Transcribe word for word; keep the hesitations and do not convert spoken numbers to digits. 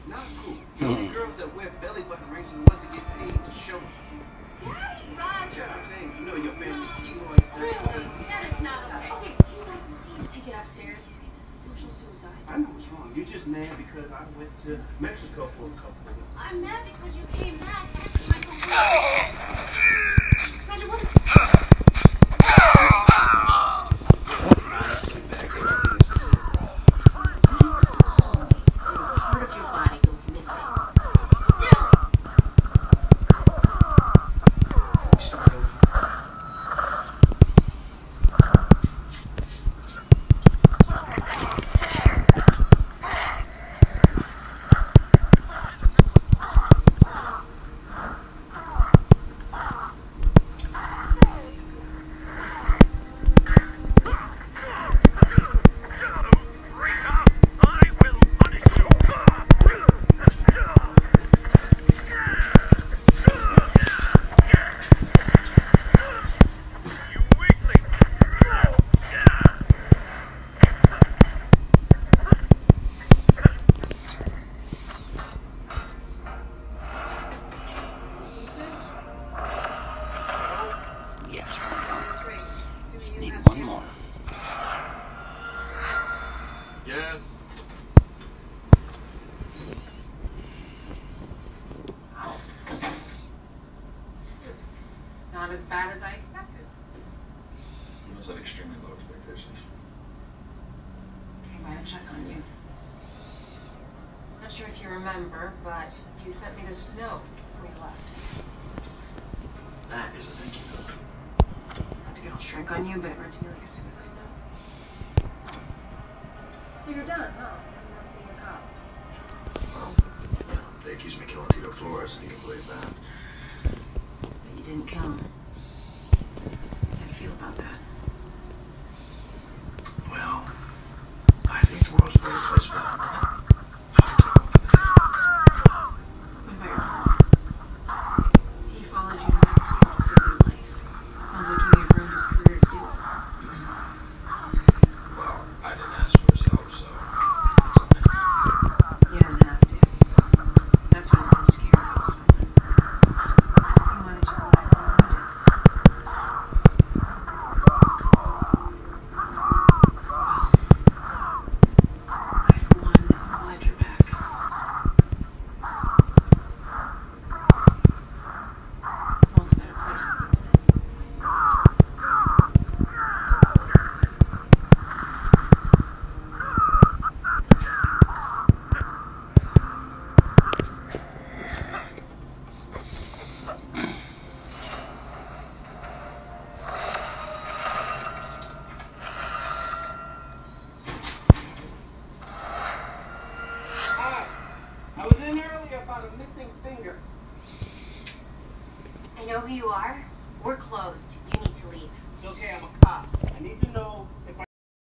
Not cool. The only girls that wear belly button rings are the ones that get paid to show them. Daddy, Roger! I'm saying, you know your family keloids. Really? That is not okay. Okay, can you guys please take it upstairs? Okay, this is social suicide. I know what's wrong. You're just mad because I went to Mexico for a couple of weeks. I'm mad because you came back after my Roger, what is part of your body goes missing? Really? Start over. Need one more. Yes. This is not as bad as I expected. You must have extremely low expectations. Came by to check on you. Not sure if you remember, but you sent me this note when you left. That is a thank you note. Not to get all shrink on you, but it read to me like a suicide note. So you're done, huh? I'm not being a cop. Well, you know, they accused me of killing Tito Flores, and you can believe that. But you didn't kill him. How do you feel about that? Well, I think the world's a better place for that. What about your father? He followed you to Mexico to save your life. Sounds like he made ruined his career to do it. Well, I didn't ask for his help, so... You don't have to. That's what I'm most scared about someone. You wanted your life unlimited. I, for one, am glad you're back. World's a better place with you in it. Hi. I was in earlier about a missing finger. I know who you are. We're closed. You need to leave. It's okay, I'm a cop. I need to know